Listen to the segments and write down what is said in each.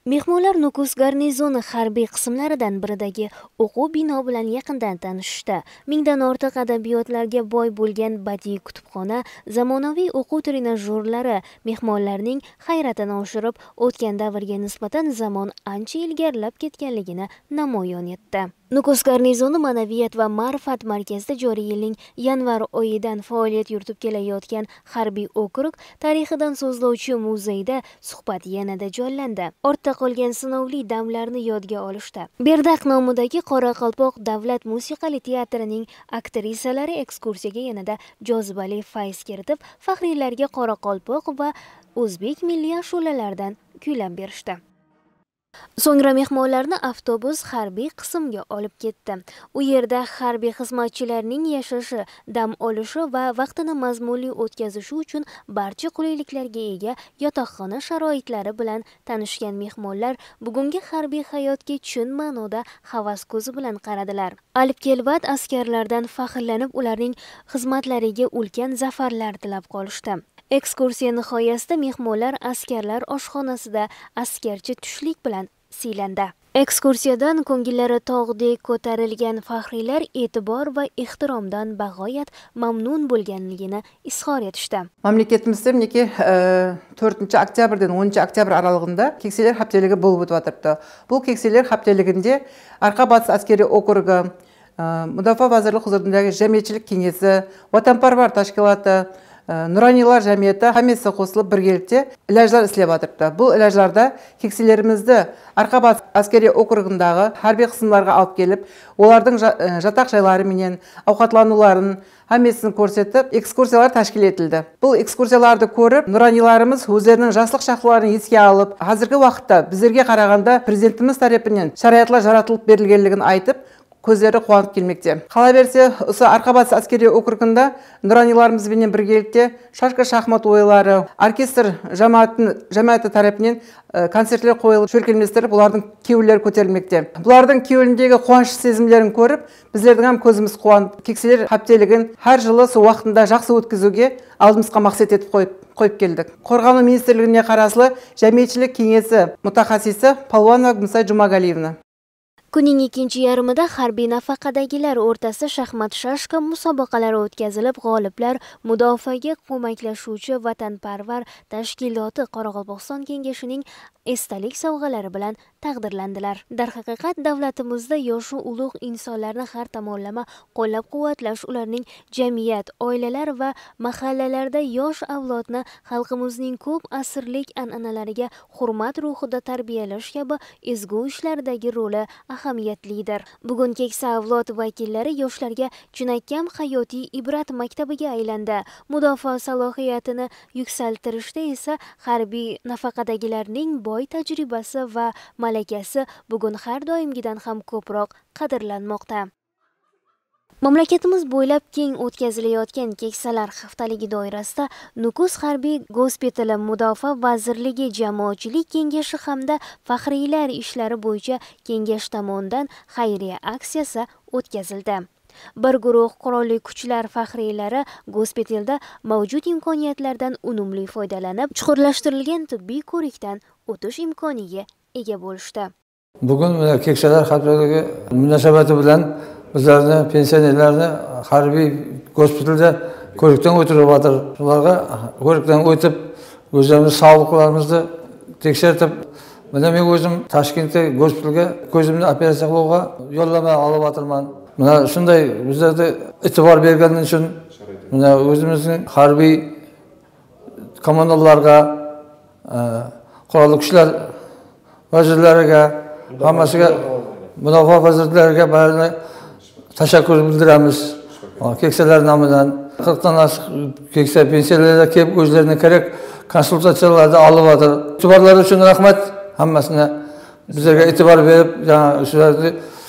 Mehmonlar Nukus garnizoni harbiy qismlaridan biridagi o'quv bino bilan yaqindan tanishishdi. Mingdan ortiq adabiyotlarga boy bo'lgan badiiy kutubxona, zamonaviy o'quv trenajyorlari mehmonlarning hayratini oshirib, o'tgan davrga nisbatan zamon ancha ilgarilab ketganligini namoyon etdi. Nukus garnizoni ma'naviyat va ma'rifat markazida joriy yilning yanvar oyidan faoliyat yuritib kelayotgan harbiy okrug tarixidan so'zlovchi muzeyda suhbat yanada jonlandi. Ortda qolgan sinovli damlarni yodga olishdi. Berdaq nomidagi Qoraqalpoq davlat musiqali teatrining aktrisalari ekskursiyaga yanada jozibali fayz kiritib, faxriylarga Qoraqalpoq va o'zbek milliy ashulalardan kuylab berishdi. So'ngra mehmonlarni avtobus harbiy qismga olib ketdi. U yerda harbiy xizmatchilarning yashashi, dam olishi va vaqtini mazmunli o'tkazishi uchun barcha qulayliklarga ega yotoqxona sharoitlari bilan tanishgan mehmonlar bugungi harbiy hayotga chin ma'noda havas ko'zi bilan qaradilar. Alib-kelbat askarlardan faxrlanib, ularning xizmatlariga ulkan zafarlar tilab qolishdi. Ekskursiya nihoyasida mehmonlar askarlar oshxonasida askarcha tushlik bilan siylandi. Ekskursiyadan ko'ngillari tog'dek ko'tarilgan faxriylar e'tibor va ehtiromdan bag'oyat mamnun bo'lganligini izhor etishdi. Mamlakatimizda mineki 4 oktyabrdan 10 oktyabr aralığında kekseler haftaligi bo'lib o'tibdi. Bu kekseler haftaliginde Arqa-Batыс askeri okrugi, Mudofaa vazirligi huzuridagi jamiyatchilik kengesi, vatanparvar tashkiloti, Nuraniylar jamiyati hammasi qo'shilib birgalikda ilojlar ishlab o'tiribdi. Bu ilojlarda kekselerimizni Arqa-Batыс askeri okrugundagi harbiy qismlarga olib kelib, ularning jataq joylari bilan ovqatlanularini hammasini ko'rsatib, ekskursiyalar tashkil etildi. Bu ekskursiyalarni ko'rib, nuraniylarimiz o'zlarining yoshlik shaxslarini esga olib, hozirgi vaqtda bizlarga qaraganda prezidentimiz tomonidan sharoitlar yaratilib berilganligini aytib, ko'zlari quvonib kelmoqda. Qolaversa, o'sha Arqa-Batыс askeri okrugunda nuraniylarimiz bilan birgalikda shashka shaxmat o'yinlari, orkestr jamoati tomonidan konsertlar qo'yilib, sho'rkelmaslar ularning kiyimlari ko'tarilmoqda. Bularning kiyimlariga quvonch sezimlarini ko'rib, bizlarning ham ko'zimiz quvonib, kekseler haftaligin har yili shu vaqtida yaxshi o'tkazuvga oldimizga maqsad etib qo'yib keldik. Qo'rg'onov ministrligiga qarashli jamiyatchilik kengesi mutaxassisi Polvonova Gumsa Jumagaliyevna. Kunning ikkinchi yarmida harbiy nafaqadagilar o'rtasida shaxmat-shashka musobaqalari o'tkazilib, g'oliblar mudofaaga ko'maklashuvchi vatanparvar tashkiloti Qoraqalpog'iston kengashining esdalik sovg'alari bilan taqdirlandilar. Darhaqiqat davlatimizda yoshi ulug' insonlarni har tomonlama qo'llab-quvvatlash, ularning jamiyat, oilalar va mahallalarda yosh avlodni xalqimizning ko'p asrlik an'analariga hurmat ruhida tarbiyalash kabi ezgu ishlardagi roli ahamiyatlidir. Bugun keksa avlod vakillari yoshlarga chinakam hayotiy ibrat maktabiga aylandi. Mudofaa salohiyatini yuksaltirishda esa harbiy nafaqadagilarning boy tajribasi va malakasi bugun har doimgidan ham ko'proq qadrlanmoqda. Mamlakatimiz bo'ylab keng o'tkazilayotgan keksalar haftaligi doirasida Nukus harbiy gospitali, Mudofaa vazirligi jamoatchilik kengashi hamda faxriylar ishlari bo'yicha kengash tomonidan xayriya aksiyasi o'tkazildi. Bir guruh qurolli kuchlar faxriylari gospitalda mavjud imkoniyatlardan unumli foydalanib, chuqurlashtirilgan tibbiy ko'rikdan o'tish imkoniga ega bo'lishdi. Bugun keksalar haftaligi munosabati bilan bizlarni pensionerlarni harbiy gospitalda ko'rikdan o'tiriyotir. Ularga ko'rikdan o'tib, o'zimiz sog'liqlarimizni tekshirib, mana men o'zim Toshkentda gospitalga ko'zimni operatsiya qilishga yo'llama olib o'tirman. Mana shunday bizlarga e'tibor berganing uchun mana o'zimizning harbiy komandolarga, qurolli kuchlar vazirlariga, hammasiga, mudofaa vazirlariga barcha tashakkur bildiramiz. Keksalar nomidan 40 dan oshiq keksa pensiyalarga kelib o'zlarining kerak konsultatsiyalarni olib o'tir. E'tiborlari uchun rahmat. Hammasini bizlarga e'tibor berib, shularni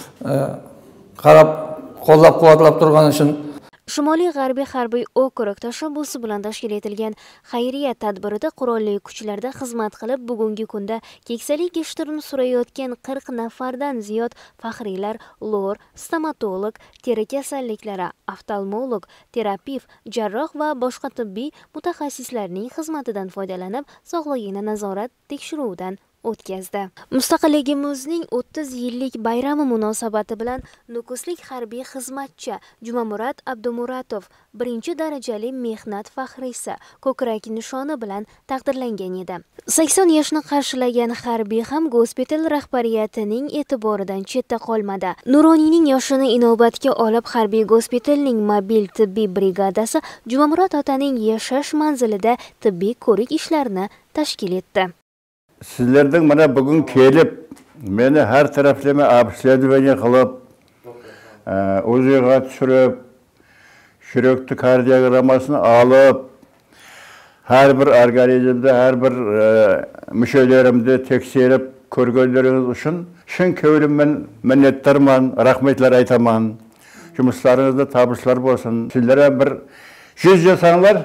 qarab, qo'llab-quvvatlab turgani uchun. Shimoliy G'arbiy harbiy okrug tashabbusi bilan tashkil etilgan xayriya tadbirida qurolli kuchlarda xizmat qilib, bugungi kunda keksalik ishtirini surayotgan 40 nafardan ziyod faxriylar lor, stomatolog, teri kasalliklari, oftalmolog, terapevt, jarroh va boshqa tibbiy mutaxassislarning xizmatidan foydalanib, sog'lig'ini nazorat tekshiruvidan o'tkazdi. Mustaqilligimizning 30 yillik bayrami munosabati bilan Nukuslik harbiy xizmatchi Jumamurat Abdumuratov 1-darajali mehnat faxriysi ko'krak nishoni bilan taqdirlangan edi. 80 yoshni qarshilagan harbiy ham gospital rahbariyatining e'tiboridan chetda qolmadi. Nuroniyning yoshini inobatga olib harbiy gospitalning mobil tibbiy brigadasi Jumamurat otaning yashash manzilida tibbiy ko'rik ishlarini tashkil etdi. Sizlerden bana bugün kelip, beni her taraflama обследование qilib, o'ziga tushirib, yurakni kardiogramasini olib, her bir organizmde, her bir müşevlerimde tekshirib ko'rganlaringiz uchun chin ko'nglimdan minnatdorman, rahmatlar aytaman. Жұмыстарыңызда табышлар болсын. Sizlere bir 100 жасаңlar.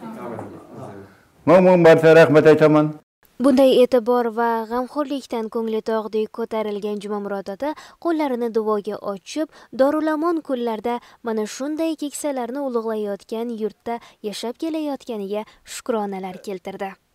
Мың marta rahmat aytaman. Bunday e'tibor va g'amxo'rlikdan ko'ngli tog'dek ko'tarilgan Jumamurat ota qo'llarini duoga ochib, Dorulamon kunlarda mana shunday keksalarni ulug'layotgan yurtda yashab kelayotganiga shukronalar keltirdi.